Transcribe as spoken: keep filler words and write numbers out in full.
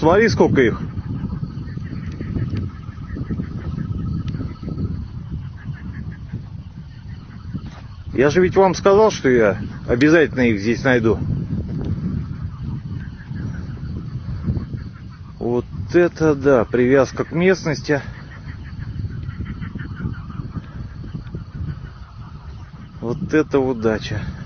Смотри, сколько их. Я же ведь вам сказал, что я обязательно их здесь найду. Вот это да, привязка к местности. Вот это удача.